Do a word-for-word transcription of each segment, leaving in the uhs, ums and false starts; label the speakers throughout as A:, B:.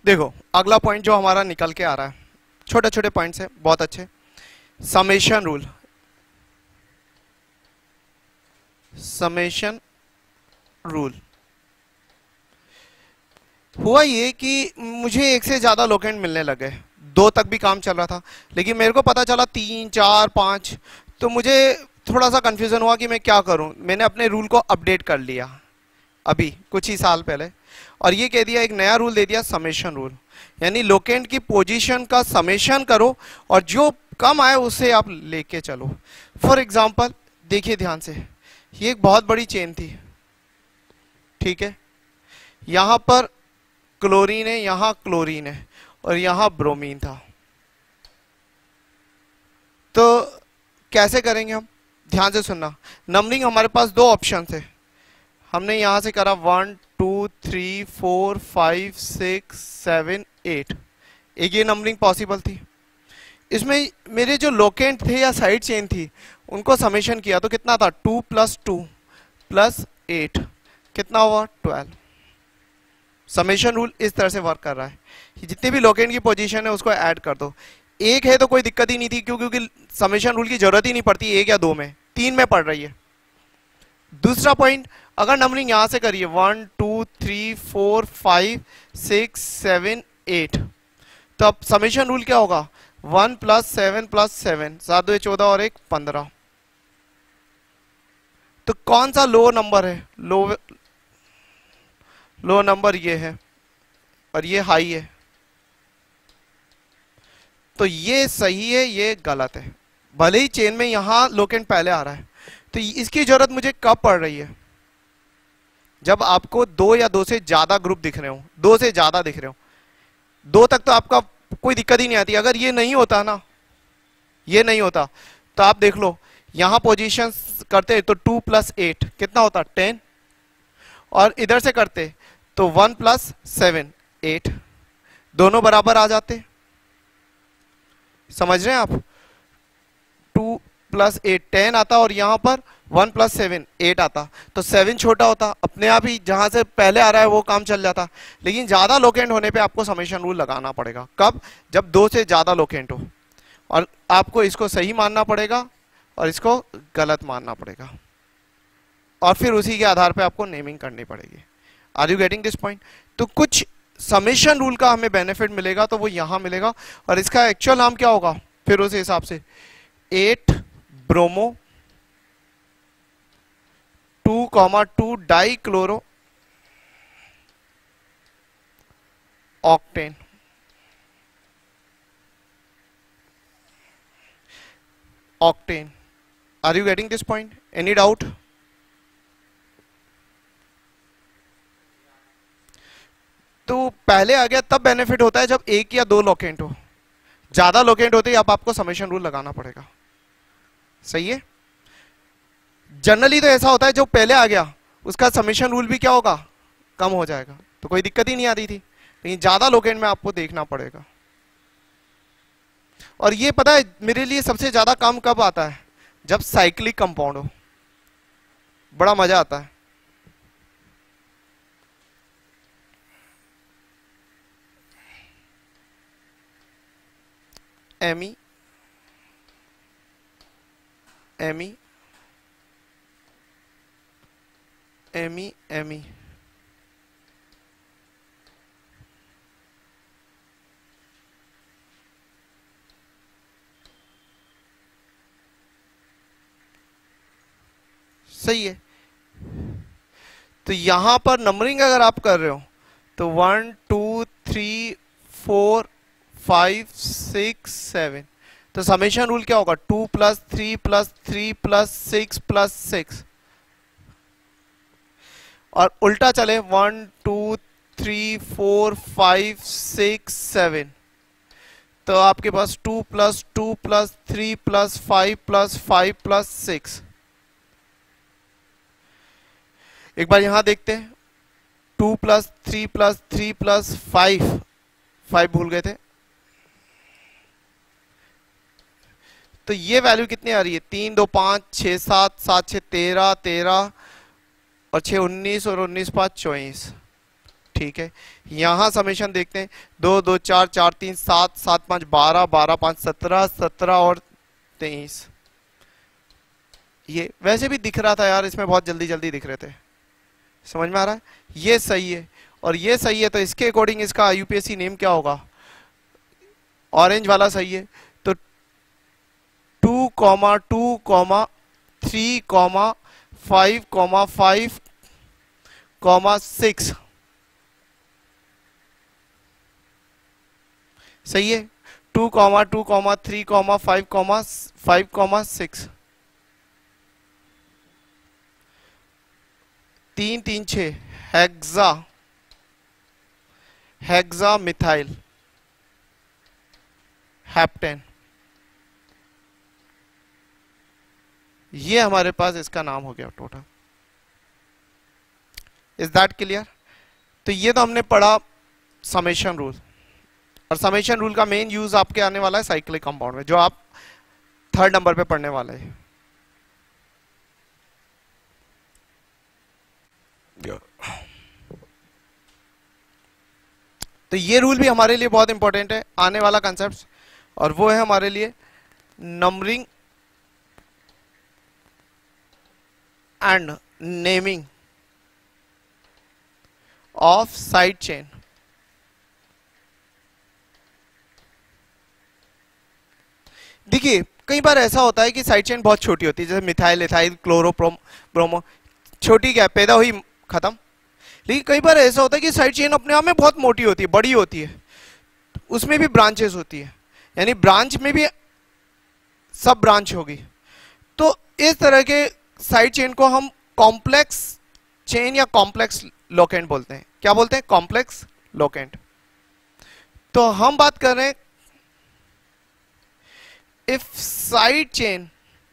A: देखो अगला पॉइंट जो हमारा निकल के आ रहा है, छोटे छोटे पॉइंट्स है, बहुत अच्छे। Summation rule, summation rule. हुआ ये कि मुझे एक से ज्यादा लोकेंट मिलने लगे, दो तक भी काम चल रहा था, लेकिन मेरे को पता चला तीन चार पांच, तो मुझे थोड़ा सा कंफ्यूजन हुआ कि मैं क्या करूं। मैंने अपने रूल को अपडेट कर लिया अभी कुछ ही साल पहले, और ये कह दिया, एक नया रूल दे दिया, समेशन रूल। यानी लोकेंट की पोजीशन का समेशन करो और जो कम आए उसे आप लेके चलो। फॉर एग्जांपल देखिए ध्यान से, ये एक बहुत बड़ी चेन थी, ठीक है, यहां पर क्लोरीन है, यहां क्लोरीन है, और यहां ब्रोमीन था। तो कैसे करेंगे हम, ध्यान से सुनना। नंबरिंग हमारे पास दो ऑप्शन थे, हमने यहां से करा one two three four five six seven eight, एक ये नंबरिंग पॉसिबल थी। इसमें मेरे जो लोकेंट थे या साइड चेन थी उनको समेशन किया तो कितना था, two plus two plus eight, कितना हुआ, ट्वेल्व। समेशन रूल इस तरह से वर्क कर रहा है, जितने भी लोकेंट की पोजीशन है उसको ऐड कर दो। एक है तो कोई दिक्कत ही नहीं थी, क्यों, क्योंकि समेशन रूल की जरूरत ही नहीं पड़ती एक या दो में, तीन में पड़ रही है। दूसरा पॉइंट, अगर नंबरिंग यहां से करिए one two three four five six seven eight, तो अब समेशन रूल क्या होगा, one plus seven plus seven, सात दो चौदह और एक पंद्रह। तो कौन सा लो नंबर है, लो लो नंबर ये है और ये हाई है, तो ये सही है ये गलत है। भले ही चेन में यहां लोकेंट पहले आ रहा है, तो इसकी जरूरत मुझे कब पड़ रही है, जब आपको दो या दो से ज्यादा ग्रुप दिख रहे हो, दो से ज्यादा दिख रहे हो। दो तक तो आपका कोई दिक्कत ही नहीं आती। अगर ये नहीं होता ना, ये नहीं होता, तो आप देख लो यहां पोजीशन करते तो टू प्लस एट कितना होता, टेन, और इधर से करते तो वन प्लस सेवन एट, दोनों बराबर आ जाते। समझ रहे हैं आप, टू प्लस एट टेन आता और यहां पर वन प्लस सेवन एट आता, तो सेवन छोटा होता, अपने आप ही जहां से पहले आ रहा है वो काम चल जाता। लेकिन ज्यादा लोकेंट होने पे आपको समेशन रूल लगाना पड़ेगा, कब, जब दो से ज्यादा लोकेंट हो, और आपको इसको सही मानना पड़ेगा और इसको गलत मानना पड़ेगा, और फिर उसी के आधार पे आपको नेमिंग करनी पड़ेगी। Are you getting this point. तो कुछ समेशन रूल का हमें बेनिफिट मिलेगा तो वो यहां मिलेगा, और इसका एक्चुअल नाम क्या होगा फिर उस हिसाब से, eight bromo two comma two di chloro octane. Octane, are you getting this point, any doubt. तो पहले आ गया तब बेनिफिट होता है जब एक या दो लोकेंट हो, ज्यादा लोकेंट होते ही अब आपको समेशन रूल लगाना पड़ेगा। सही है, जनरली तो ऐसा होता है जो पहले आ गया उसका समेशन रूल भी क्या होगा, कम हो जाएगा, तो कोई दिक्कत ही नहीं आती थी। लेकिन ज्यादा लोकेंट में आपको देखना पड़ेगा। और ये पता है मेरे लिए सबसे ज्यादा काम कब आता है, जब साइक्लिक कंपाउंड हो, बड़ा मजा आता है। एमी एमी एमी एमी सही है। तो यहां पर नंबरिंग अगर आप कर रहे हो तो one two three four five six seven, तो समेशन रूल क्या होगा, two plus three plus three plus six plus six, और उल्टा चले one two three four five six seven, तो आपके पास two plus two plus three plus five plus five plus six. एक बार यहां देखते हैं, two plus three plus three plus five, five भूल गए थे, तो ये वैल्यू कितनी आ रही है, तीन दो पांच छह सात, सात छह तेरह, तेरह और छह उन्नीस, और उन्नीस पांच चौबीस। ठीक है, यहां समेशन देखते हैं, दो दो चार, चार तीन सात, सात पांच बारह, बारह पांच सत्रह, सत्रह और तेईस। ये वैसे भी दिख रहा था यार, इसमें बहुत जल्दी जल्दी दिख रहे थे, समझ में आ रहा है? ये सही है और ये सही है, तो इसके अकॉर्डिंग इसका यूपीएससी नेम क्या होगा? ऑरेंज वाला सही है, तो two comma two comma three comma five comma five comma six सही है। Two comma two comma three comma five comma five comma six, तीन तीन छः, हेक्सा हेक्सा मिथाइल हेप्टेन, ये हमारे पास इसका नाम हो गया टोटल। Is that clear? तो ये तो हमने पढ़ा समेशन रूल, और समेशन रूल का मेन यूज आपके आने वाला है साइक्लिक कंपाउंड में, जो आप थर्ड नंबर पे पढ़ने वाले हैं। तो ये रूल भी हमारे लिए बहुत इंपॉर्टेंट है, आने वाला कंसेप्ट, और वो है हमारे लिए numbering and naming of side chain. देखिए कई बार ऐसा होता है कि साइड चेन बहुत छोटी होती है, जैसे मिथाइल, इथाइल, क्लोरो, ब्रोमो, छोटी क्या, पैदा हुई खत्म। लेकिन कई बार ऐसा होता है कि साइड चेन अपने आप में बहुत मोटी होती है, बड़ी होती है, उसमें भी ब्रांचेस होती है, यानी ब्रांच में भी सब ब्रांच होगी। तो इस तरह के साइड चेन को हम कॉम्प्लेक्स चेन या कॉम्प्लेक्स लोकेंट बोलते हैं। क्या बोलते हैं? Complex locant. तो हम बात कर रहे हैं, if side chain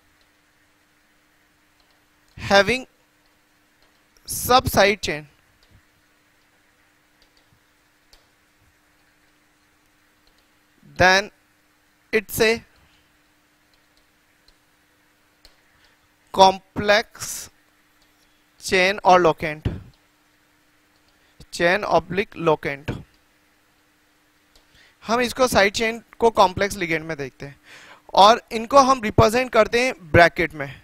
A: having sub side chain then it's a complex chain or locant, chain oblique locant। हम इसको साइड चेन को कॉम्प्लेक्स लिगेंड में देखते हैं, और इनको हम रिप्रेजेंट करते हैं ब्रैकेट में,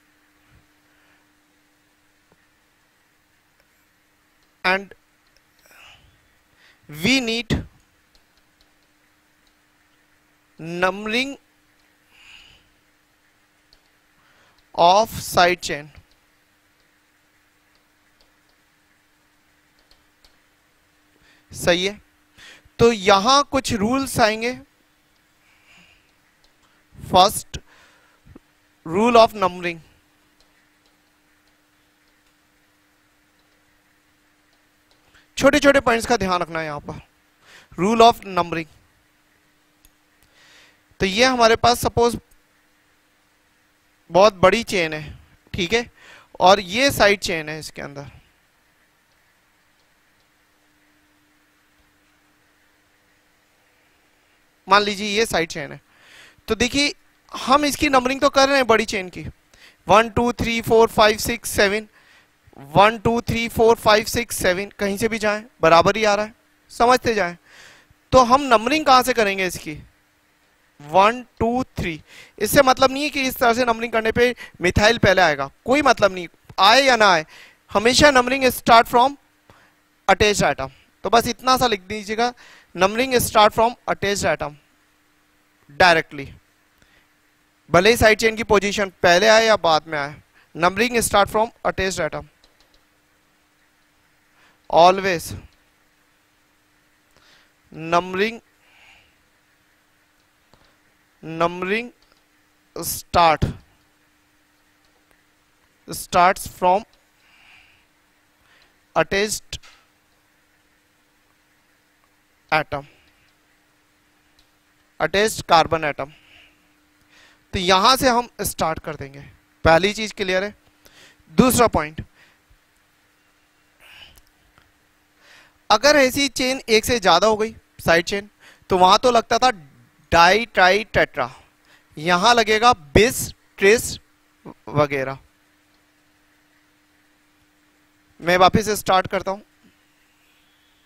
A: and we need numbering of side chain। सही है, तो यहां कुछ रूल्स आएंगे। फर्स्ट रूल ऑफ नंबरिंग, छोटे छोटे पॉइंट्स का ध्यान रखना है यहां पर। रूल ऑफ नंबरिंग, तो ये हमारे पास सपोज बहुत बड़ी चेन है, ठीक है, और ये साइड चेन है इसके अंदर, मान लीजिए ये साइड चेन है। तो देखिए हम इसकी नंबरिंग तो कर रहे हैं बड़ी चेन की, one two three four five six seven, one two three four five six seven, कहीं से भी जाएं बराबर ही आ रहा है, समझते जाएं। तो हम नंबरिंग कहां से करेंगे इसकी? One two three. इससे मतलब नहीं है कि इस तरह से नंबरिंग करने पे मिथाइल पहले आएगा, कोई मतलब नहीं, आए या ना आए, हमेशा numbering start from attached atom. तो बस इतना सा लिख दीजिएगा, numbering start from attached atom directly, भले ही साइड चेन की पोजीशन पहले आए या बाद में आए, numbering start from attached atom always. numbering numbering start starts from attached atom, attached carbon atom. तो यहां से हम स्टार्ट कर देंगे, पहली चीज क्लियर है। दूसरा पॉइंट, अगर ऐसी चेन एक से ज्यादा हो गई साइड चेन, तो वहां तो लगता था डाई ट्राई टेट्रा, यहां लगेगा बिस ट्रिस वगैरह। मैं वापस से स्टार्ट करता हूं,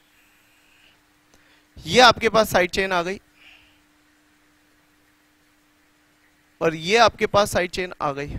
A: ये आपके पास साइड चेन आ गई और ये आपके पास साइड चेन आ गई,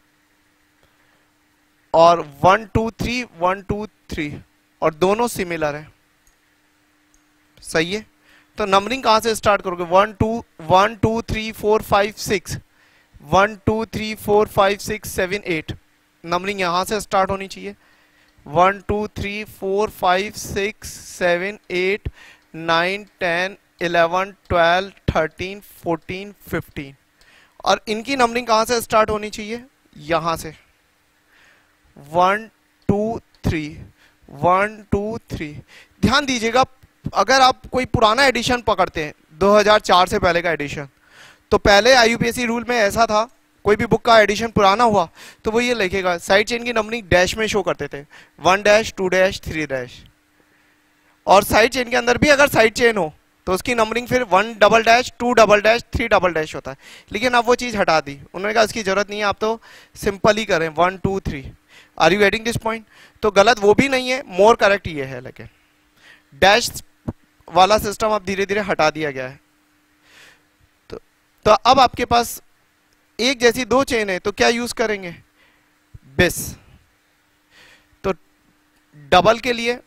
A: और one two three one two three, और दोनों सिमिलर है। सही है। तो नंबरिंग कहां से स्टार्ट करोगे? One two one two three four five six, one two three four five six seven eight, numbering यहां से स्टार्ट होनी चाहिए। One two three four five six seven eight nine ten eleven twelve thirteen fourteen fifteen, और इनकी numbering कहां से start होनी चाहिए? यहां से one two three one two three. ध्यान दीजिएगा, अगर आप कोई पुराना एडिशन पकड़ते हैं दो हज़ार चार से पहले का एडिशन, तो पहले I U P A C rule में ऐसा था, कोई भी बुक का एडिशन पुराना हुआ तो वो ये लिखेगा, साइड चेन की नंबरिंग डैश में शो करते थे, one dash two dash three dash, और साइड चेन के अंदर भी अगर साइड चेन हो तो उसकी नंबरिंग फिर one double dash two double dash three double dash होता है। लेकिन अब वो चीज़ हटा दी, उन्होंने कहा इसकी जरूरत नहीं है, आप तो सिंपल ही करें one two three. Are you getting this point? तो गलत वो भी नहीं है, मोर करेक्ट ये है, लेकिन डैश वाला सिस्टम अब धीरे धीरे हटा दिया गया है। तो, तो अब आपके पास एक जैसी दो चेन है, तो क्या यूज करेंगे? बिस। तो डबल के लिए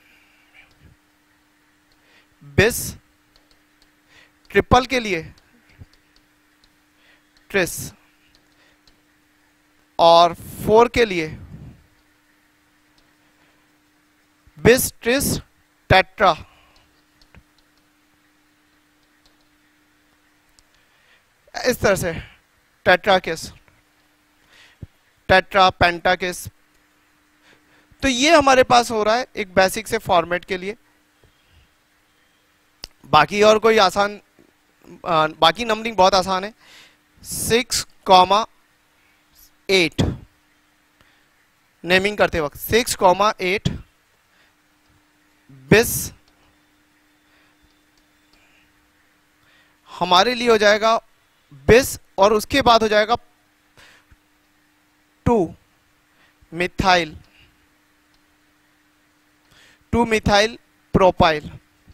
A: बिस, ट्रिपल के लिए ट्रिस, और फोर के लिए बिस ट्रिस टेट्रा। इस तरह से टेट्रा किस, टेट्रा पेंटा किस। तो ये हमारे पास हो रहा है एक बेसिक से फॉर्मेट के लिए। बाकी और कोई आसान, आ, बाकी नंबरिंग बहुत आसान है। सिक्स कॉमा एट नेमिंग करते वक्त सिक्स कॉमा एट बिस हमारे लिए हो जाएगा बिस, और उसके बाद हो जाएगा two methyl two methyl propyl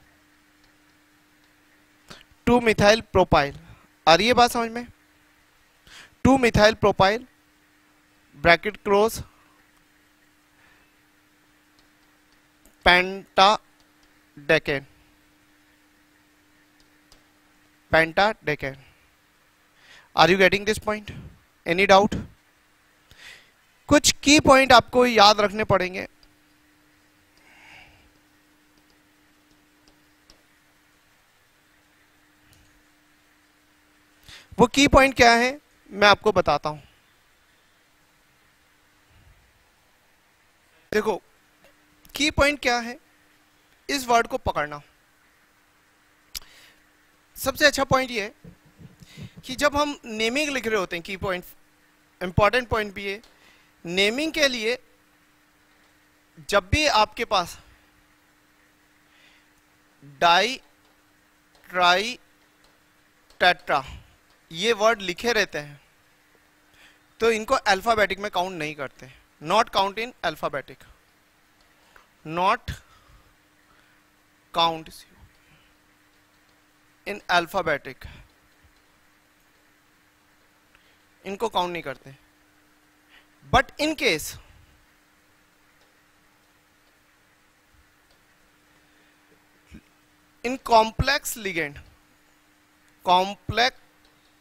A: two methyl propyl. आ रही है बात समझ में? Two methyl propyl bracket close pentadecane pentadecane. Are you getting this point? Any doubt? कुछ की पॉइंट आपको याद रखने पड़ेंगे। वो की पॉइंट क्या है मैं आपको बताता हूं। देखो की पॉइंट क्या है, इस वर्ड को पकड़ना। सबसे अच्छा पॉइंट ये है कि जब हम नेमिंग लिख रहे होते हैं, की पॉइंट इंपॉर्टेंट पॉइंट भी है, नेमिंग के लिए जब भी आपके पास डाई ट्राई टेट्रा ये वर्ड लिखे रहते हैं तो इनको अल्फाबेटिक में काउंट नहीं करते। Not count in alphabetic, not count in alphabetic, इनको काउंट नहीं करते। But in case in complex ligand, complex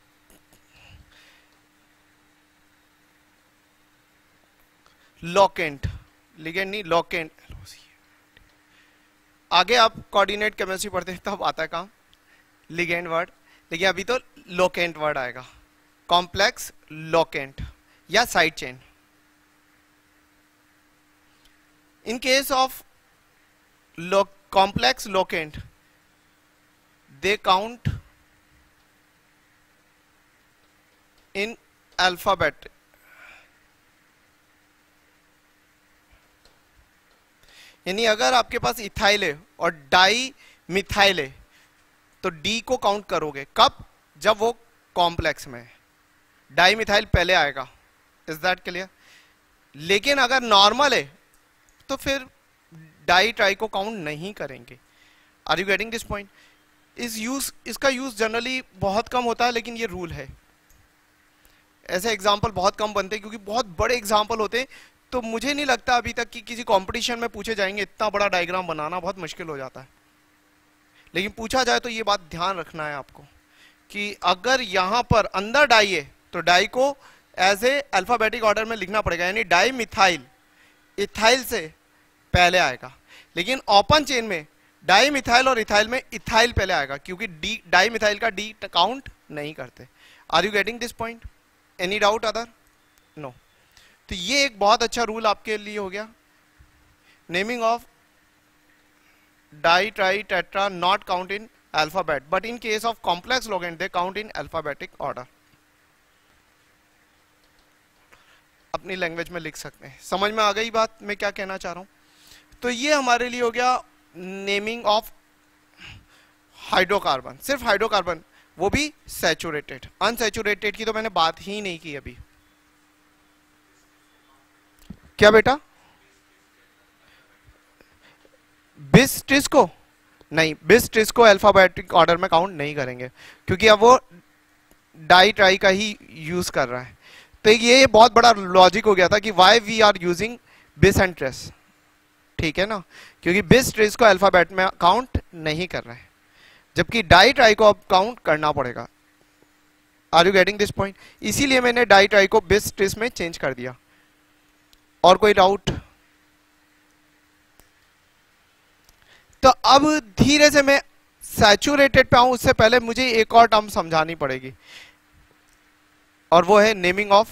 A: locant, ligand नहीं लॉकेंट, आगे आप कोऑर्डिनेट केमिस्ट्री पढ़ते हैं तब आता है काम लिगेंड वर्ड, लेकिन अभी तो लोकेंट वर्ड आएगा। कॉम्प्लेक्स लोकेंट या side chain. In case of complex locant they count in alphabet. यानी अगर आपके पास इथाइल है और डाई मिथाइल है तो डी को काउंट करोगे कब? जब वो कॉम्प्लेक्स में है, डाई मिथाइल पहले आएगा। Is that clear? लेकिन अगर नॉर्मल है तो फिर डाई ट्राई को काउंट नहीं करेंगे। Are you getting this point? इस यूज इसका यूज जनरली बहुत कम होता है, लेकिन ये रूल है। ऐसे एग्जाम्पल बहुत कम बनते हैं क्योंकि बहुत बड़े एग्जाम्पल होते हैं, तो मुझे नहीं लगता अभी तक कि किसी कंपटीशन में पूछे जाएंगे। इतना बड़ा डायग्राम बनाना बहुत मुश्किल हो जाता है, लेकिन पूछा जाए तो ये बात ध्यान रखना है आपको कि अगर यहां पर अंदर डाई है तो डाई को एज ए अल्फाबेटिक ऑर्डर में लिखना पड़ेगा, यानी डाई मिथाइल इथाइल से पहले आएगा। लेकिन ओपन चेन में डाई मिथाइल और इथाइल में इथाइल पहले आएगा, क्योंकि डी डाई मिथाइल का डी काउंट नहीं करते। Are you getting this point? Any doubt other? No. तो ये एक बहुत अच्छा रूल आपके लिए हो गया। Naming of di tri tetra not count in alphabet, but in case of complex ligand they count in alphabetic order. अपनी लैंग्वेज में लिख सकते हैं। समझ में आ गई बात मैं क्या कहना चाह रहा हूं? तो ये हमारे लिए हो गया नेमिंग ऑफ हाइड्रोकार्बन। सिर्फ हाइड्रोकार्बन, वो भी सैचुरेटेड। अनसैचुरेटेड की तो मैंने बात ही नहीं की अभी। क्या बेटा? बिस ट्रिस को नहीं, बिस ट्रिस को अल्फाबेटिक ऑर्डर में काउंट नहीं करेंगे, क्योंकि अब वो डाई ट्राई का ही यूज कर रहा है। तो ये बहुत बड़ा लॉजिक हो गया था कि why we are using bis and tris, ठीक है ना, क्योंकि बिस ट्रिस को अल्फाबेट में काउंट नहीं कर रहा है, जबकि डाई ट्राई को अब काउंट करना पड़ेगा। Are you getting this point? इसीलिए मैंने डाई ट्राई को बिस ट्रिस में चेंज कर दिया। और कोई डाउट? तो अब धीरे से मैं सैचुरेटेड पे आऊं, उससे पहले मुझे एक और टर्म समझानी पड़ेगी, और वो है नेमिंग ऑफ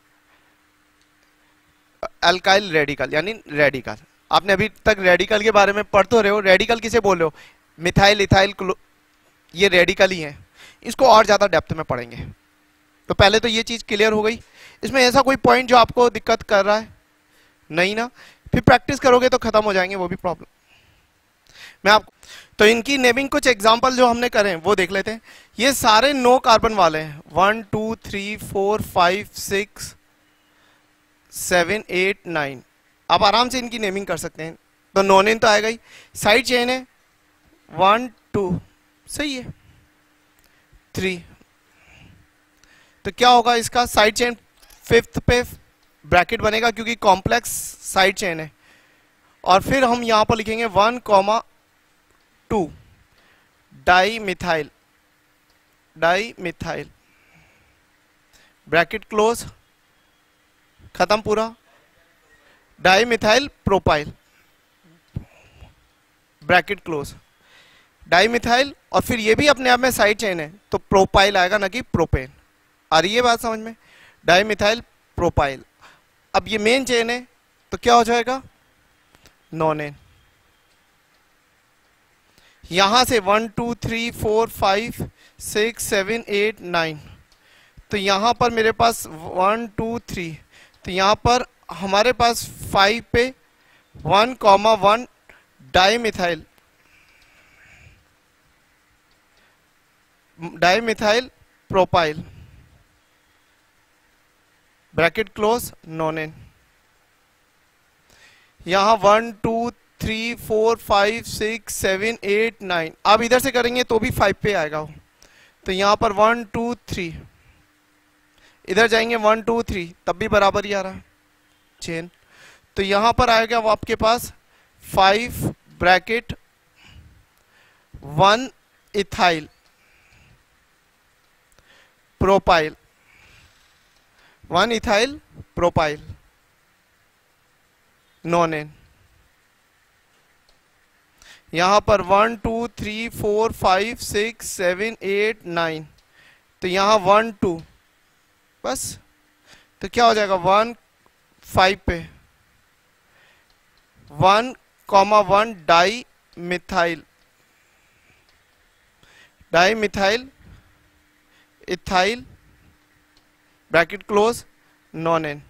A: अल्काइल रेडिकल, यानी रेडिकल। आपने अभी तक रेडिकल के बारे में पढ़ तो रहे हो। रेडिकल किसे बोल रहे हो? मिथाइल इथाइल, ये रेडिकल ही है। इसको और ज्यादा डेप्थ में पढ़ेंगे। तो पहले तो ये चीज क्लियर हो गई। इसमें ऐसा कोई पॉइंट जो आपको दिक्कत कर रहा है? नहीं ना? फिर प्रैक्टिस करोगे तो खत्म हो जाएंगे वो भी प्रॉब्लम। मैं आपको तो इनकी नेमिंग कुछ एग्जांपल जो हमने करे हैं वो देख लेते हैं। ये सारे नो कार्बन वाले हैं, one two three four five six seven eight nine. आप आराम से इनकी नेमिंग कर सकते हैं। तो नोनिन तो आएगा ही। साइड चेन है वन टू, सही है, थ्री। तो क्या होगा इसका? साइड चेन फिफ्थ पे ब्रैकेट बनेगा, क्योंकि कॉम्प्लेक्स साइड चेन है। और फिर हम यहां पर लिखेंगे one comma two dimethyl, dimethyl, bracket close, खत्म पूरा। Dimethyl propyl, bracket close, dimethyl, और फिर ये भी अपने आप में साइड चेन है, तो प्रोपाइल आएगा ना कि प्रोपेन। आ रही है बात समझ में? Dimethyl propyl. अब ये मेन चेन है तो क्या हो जाएगा? नोनेन। यहां से one two three four five six seven eight nine, तो यहां पर मेरे पास वन टू थ्री, तो यहां पर हमारे पास फाइव पे one comma one dimethyl, dimethyl propyl, bracket close, nonane. यहां one two three four five six seven eight nine. अब इधर से करेंगे तो भी फाइव पे आएगा, तो यहां पर वन टू थ्री, इधर जाएंगे वन टू थ्री, तब भी बराबर ही आ रहा है चेन। तो यहां पर आएगा वो आपके पास five bracket one ethyl propyl, one ethyl propyl, nonane. यहां पर one two three four five six seven eight nine, तो यहां वन टू, बस। तो क्या हो जाएगा? वन फाइव पे one comma one dimethyl, dimethyl ethyl, bracket close, nonane.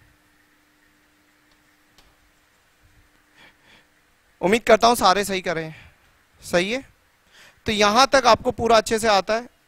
A: उम्मीद करता हूं सारे सही करें। सही है? तो यहां तक आपको पूरा अच्छे से आता है।